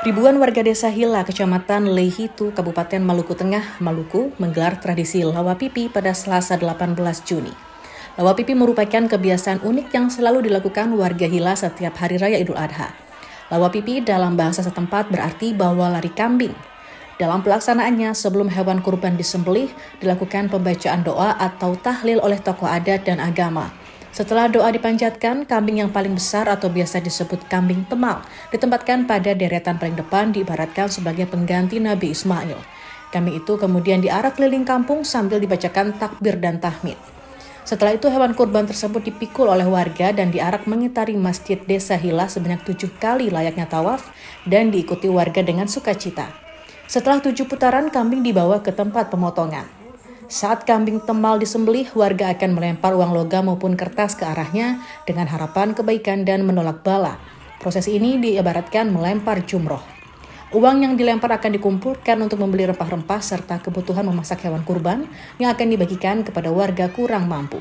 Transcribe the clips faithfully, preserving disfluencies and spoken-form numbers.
Ribuan warga desa Hila, Kecamatan Lehitu, Kabupaten Maluku Tengah, Maluku, menggelar tradisi Lawa Pipi pada Selasa delapan belas Juni. Lawa Pipi merupakan kebiasaan unik yang selalu dilakukan warga Hila setiap Hari Raya Idul Adha. Lawa Pipi dalam bahasa setempat berarti bawa lari kambing. Dalam pelaksanaannya, sebelum hewan kurban disembelih, dilakukan pembacaan doa atau tahlil oleh tokoh adat dan agama. Setelah doa dipanjatkan, kambing yang paling besar atau biasa disebut kambing temal ditempatkan pada deretan paling depan diibaratkan sebagai pengganti Nabi Ismail. Kambing itu kemudian diarak keliling kampung sambil dibacakan takbir dan tahmid. Setelah itu hewan kurban tersebut dipikul oleh warga dan diarak mengitari masjid desa Hila sebanyak tujuh kali layaknya tawaf dan diikuti warga dengan sukacita. Setelah tujuh putaran, kambing dibawa ke tempat pemotongan. Saat kambing temal disembelih, warga akan melempar uang logam maupun kertas ke arahnya dengan harapan kebaikan dan menolak bala. Proses ini diibaratkan melempar jumroh. Uang yang dilempar akan dikumpulkan untuk membeli rempah-rempah serta kebutuhan memasak hewan kurban yang akan dibagikan kepada warga kurang mampu.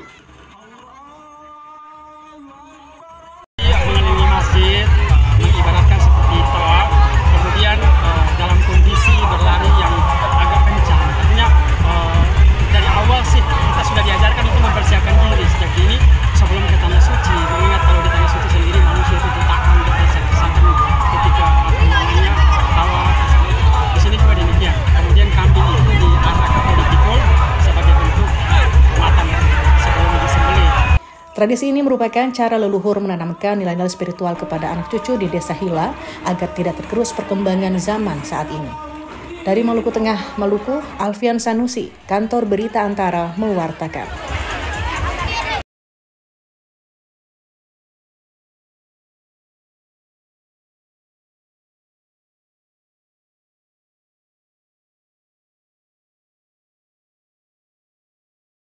Mengelilingi masjid, mengibaratkan seperti tawaf, kemudian uh, dalam kondisi berlari yang agak kencang. Artinya uh, dari awal sih kita sudah diajarkan itu mempersiapkan diri sejak dini sebelum ke tanah suci. Mengingat kalau di tanah suci sendiri manusia itu tahan berdesak-desakan ketika apa namanya tawaf. Di sini juga demikian. Kemudian kambing itu diarak atau dipikul sebagai bentuk penghormatan sebelum disembelih. Tradisi ini merupakan cara leluhur menanamkan nilai-nilai spiritual kepada anak cucu di desa Hila agar tidak tergerus perkembangan zaman saat ini. Dari Maluku Tengah, Maluku, Alfian Sanusi, Kantor Berita Antara mewartakan.